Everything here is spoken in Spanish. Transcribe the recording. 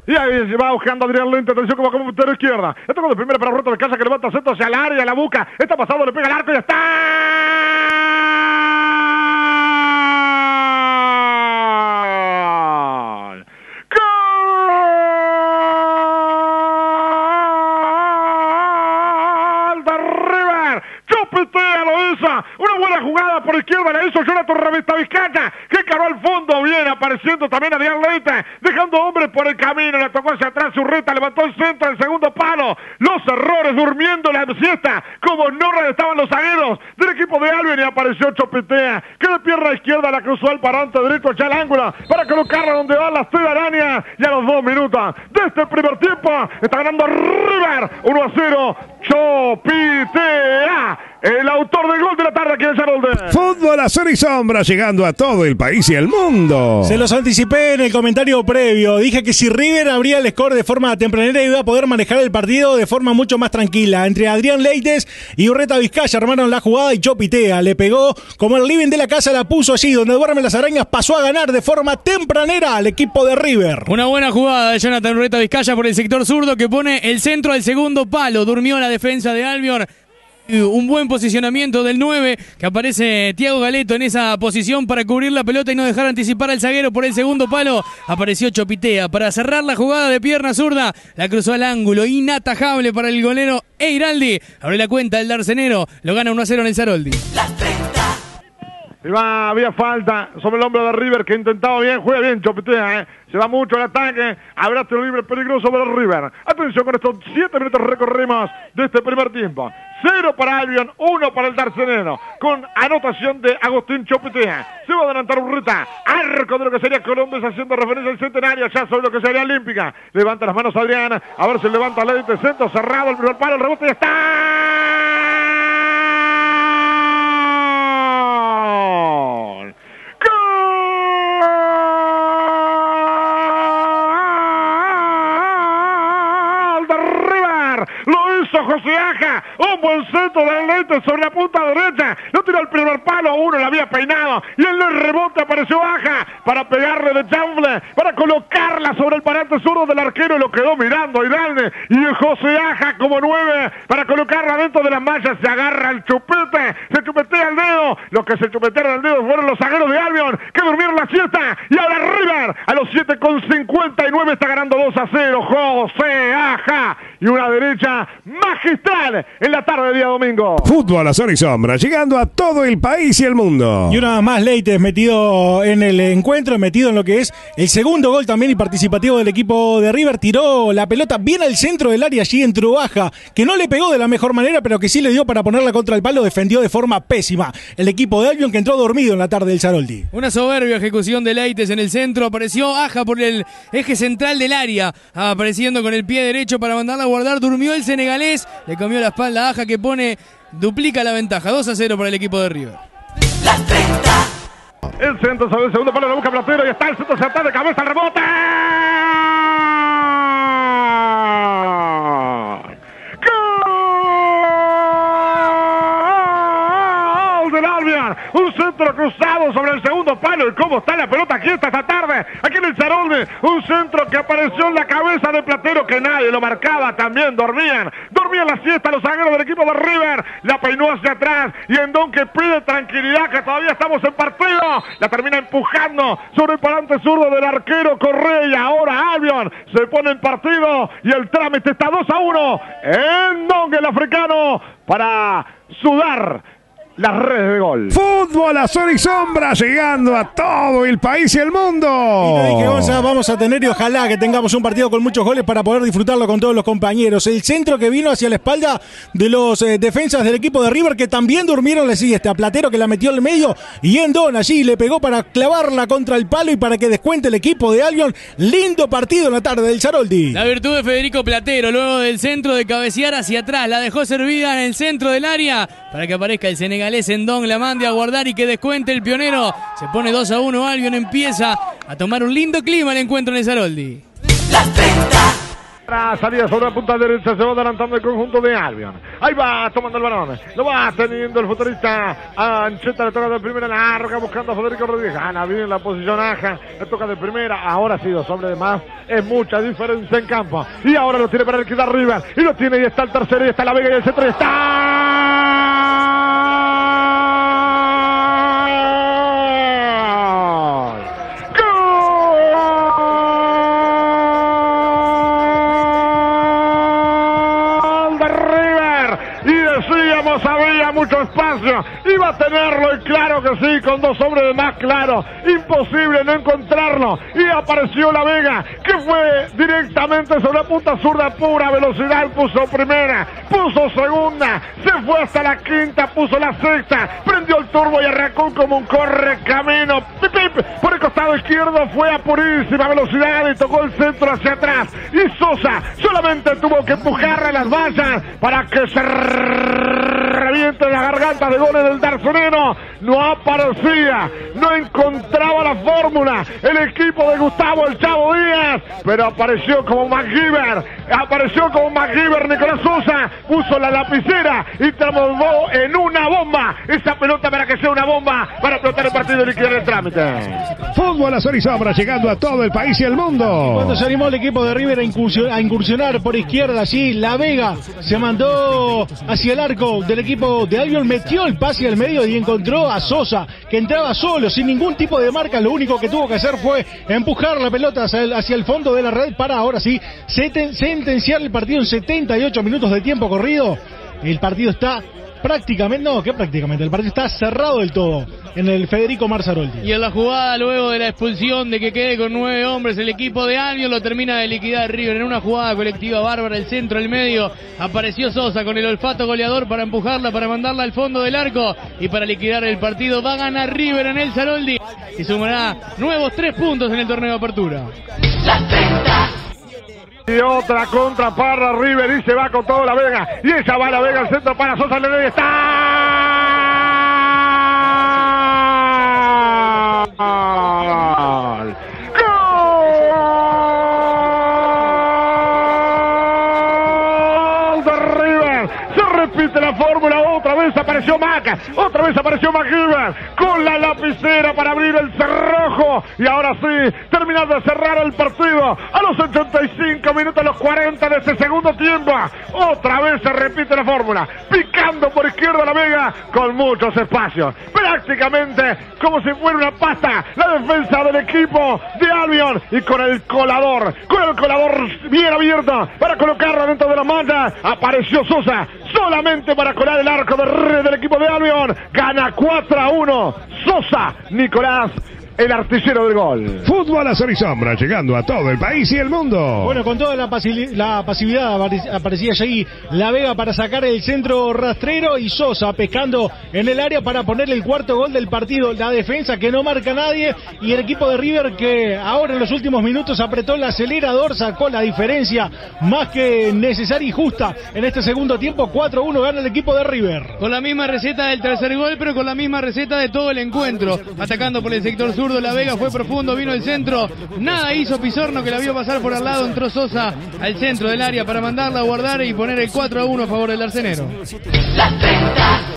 Y ahí se va buscando Adrián Leite, atención como puntero izquierda. Esto con de primera para Roberto Vizcaya que levanta centro hacia el área, la busca. Está pasado, le pega el arco y está. Una buena jugada por izquierda, la hizo Jonathan Roberto Vizcaya, que cargó al fondo, bien apareciendo también Adrián Leite, dejando hombres por el camino, le tocó hacia atrás Urreta, levantó el centro del segundo palo, los errores, durmiendo la siesta, como no estaban los zagueros del equipo de Albion y apareció Chopitea, que de pierna izquierda la cruzó al parante derecho hacia el ángulo, para colocarla donde van las telarañas, y a los 2 minutos de este primer tiempo, está ganando River, 1-0, Chopitea. El autor del gol de la tarde aquí en Sarolde. Fútbol a sol y sombra, llegando a todo el país y el mundo. Se los anticipé en el comentario previo. Dije que si River abría el score de forma tempranera iba a poder manejar el partido de forma mucho más tranquila. Entre Adrián Leites y Urreta Vizcaya armaron la jugada y Chopitea le pegó como el living de la casa, la puso allí donde duermen las arañas. Pasó a ganar de forma tempranera al equipo de River. Una buena jugada de Jonathan Urreta Vizcaya por el sector zurdo que pone el centro al segundo palo. Durmió la defensa de Albion. Un buen posicionamiento del 9, que aparece Thiago Galeto en esa posición para cubrir la pelota y no dejar anticipar al zaguero por el segundo palo. Apareció Chopitea para cerrar la jugada de pierna zurda, la cruzó al ángulo, inatajable para el golero Eiraldi. Abre la cuenta el Darcenero, lo gana 1-0 en el Saroldi. Y va, había falta sobre el hombro de River, que intentaba bien, juega bien Chopitea, se va mucho el ataque, habrá tiro libre peligroso para River. Atención, con estos 7 minutos recorrimos de este primer tiempo. 0 para Albion, 1 para el Darcenero, con anotación de Agustín Chopitea. Se va a adelantar Urreta, arco de lo que sería Colombia, haciendo referencia al centenario, ya sobre lo que sería Olímpica. Levanta las manos Adrián, a ver si levanta Leite, centro cerrado, el primer palo, el rebote y está. José Aja, un buen centro de Leite sobre la punta derecha, lo tiró al primer palo, uno lo había peinado y en el rebote apareció Aja para pegarle de chanfle, para colocarla sobre el parante zurdo del arquero, lo quedó mirando Airaldi y José Aja como 9 para colocarla dentro de las mallas, se agarra el chupete, se chupetea el dedo, los que se chupetearon el dedo fueron los zagueros de Albion que durmieron la siesta y ahora River a los 7:59 está ganando 2-0, José Aja y una derecha magistral en la tarde de día domingo. Fútbol a sol y sombra, llegando a todo el país y el mundo. Y una más Leites metido en el encuentro, metido en lo que es el segundo gol también y participativo del equipo de River. Tiró la pelota bien al centro del área, allí entró Aja, que no le pegó de la mejor manera, pero que sí le dio para ponerla contra el palo. Defendió de forma pésima el equipo de Albion, que entró dormido en la tarde del Saroldi. Una soberbia ejecución de Leites en el centro. Apareció Aja por el eje central del área, apareciendo con el pie derecho para mandarla a guardar. Durmió el senegalés, le comió la espalda a Aja, que duplica la ventaja. 2-0 para el equipo de River. El centro sobre el segundo palo, la busca Platero y está el centro, se ataca de cabeza, el rebote. ¡Gol del Albion! Un centro cruzado sobre el segundo palo. ¿Y cómo está la pelota aquí esta tarde? Aquí en el Sarolde. Un centro que apareció en la cabeza de Platero, que nadie lo marcaba. También dormían la siesta los zagueros del equipo de River. La peinó hacia atrás. Y Endón, que pide tranquilidad, que todavía estamos en partido. La termina empujando sobre el parante zurdo del arquero Correa. Y ahora Albion se pone en partido. Y el trámite está 2-1. Endón, el africano, para sudar las redes de gol. Fútbol a sol y sombra, llegando a todo el país y el mundo. Y te dije, Gonza, vamos a tener y ojalá que tengamos un partido con muchos goles para poder disfrutarlo con todos los compañeros. El centro que vino hacia la espalda de los defensas del equipo de River, que también durmieron la siesta. Platero, que la metió en el medio, y Endón allí le pegó para clavarla contra el palo y para que descuente el equipo de Albion. Lindo partido en la tarde del Saroldi. La virtud de Federico Platero, luego del centro de cabecear hacia atrás, la dejó servida en el centro del área para que aparezca el senegalés Endón, la mande a guardar y que descuente el pionero. Se pone 2-1, Albion empieza a tomar un lindo clima el encuentro en el Saroldi. Salida sobre la punta derecha, se va adelantando el conjunto de Albion. Ahí va tomando el balón, lo va teniendo el futbolista Ancheta, le toca de primera larga buscando a Federico Rodríguez. Gana bien la posición Aja, le toca de primera, ahora ha sido sobre de más, es mucha diferencia en campo. Y ahora lo tiene para liquidar River, y lo tiene, y está el tercero, y está la Vega, y el centro, y está... Había mucho espacio, iba a tenerlo, y claro que sí, con 2 hombres de más, claro, imposible no encontrarlo, y apareció la Vega, que fue directamente sobre la punta zurda, pura velocidad, puso primera, puso segunda, se fue hasta la quinta, puso la sexta, prendió el turbo y arrancó como un correcamino, pip, pip, por el costado izquierdo, fue a purísima velocidad y tocó el centro hacia atrás, y Sosa solamente tuvo que empujarle las vallas para que se reviente la garganta de goles del Darzoneno. No aparecía, no encontraba la fórmula el equipo de Gustavo el Chavo Díaz, pero apareció como MacGyver Nicolás Sosa, puso la lapicera y transformó en una bomba esa pelota para que sea una bomba para explotar el partido y liquidar el trámite. Fútbol a sol y sombra, llegando a todo el país y el mundo. Cuando se animó el equipo de River a incursionar por izquierda, allí la Vega se mandó hacia el arco del equipo de Albion, metió el pase al medio y encontró a Sosa, que entraba solo, sin ningún tipo de marca. Lo único que tuvo que hacer fue empujar la pelota hacia el fondo de la red para ahora sí sentenciar el partido en 78 minutos de tiempo corrido. El partido está el partido está cerrado del todo en el Federico Marzaroldi. Y en la jugada, luego de la expulsión de que quede con 9 hombres, el equipo de Albion lo termina de liquidar River en una jugada colectiva bárbara. El centro, el medio, apareció Sosa con el olfato goleador para empujarla, para mandarla al fondo del arco y para liquidar el partido. Va a ganar River en el Saroldi y sumará nuevos 3 puntos en el torneo de apertura. Y otra contra para River y se va con todo la Vega. Y ella va la Vega al centro para Sosa, le debe estar. ¡Gol de River! Se repite la fórmula, otra vez apareció Maca, otra vez apareció MacGyver con la lapicera para abrir el cerrojo. Y ahora sí, terminando de cerrar el partido a los 85 minutos, los 40 de este segundo tiempo. Otra vez se repite la fórmula, picando por izquierda la Vega con muchos espacios, prácticamente como si fuera una pasta la defensa del equipo de Albion, y con el colador bien abierto para colocarla dentro de la malla, apareció Sosa solamente para colar el arco del equipo de Albion. Gana 4-1 Sosa Nicolás, el artillero del gol. Fútbol a sol y sombra, llegando a todo el país y el mundo. Bueno, con toda la pasividad aparecía allí la Vega para sacar el centro rastrero, y Sosa pescando en el área para poner el 4º gol del partido. La defensa que no marca a nadie, y el equipo de River que ahora en los últimos minutos apretó el acelerador, sacó la diferencia más que necesaria y justa en este segundo tiempo. 4-1 gana el equipo de River. Con la misma receta del tercer gol, pero con la misma receta de todo el encuentro. Atacando por el sector sur, la Vega fue profundo, vino el centro, nada hizo Pizorno, que la vio pasar por al lado, entró Sosa al centro del área para mandarla a guardar y poner el 4-1 a favor del arcenero. La 30.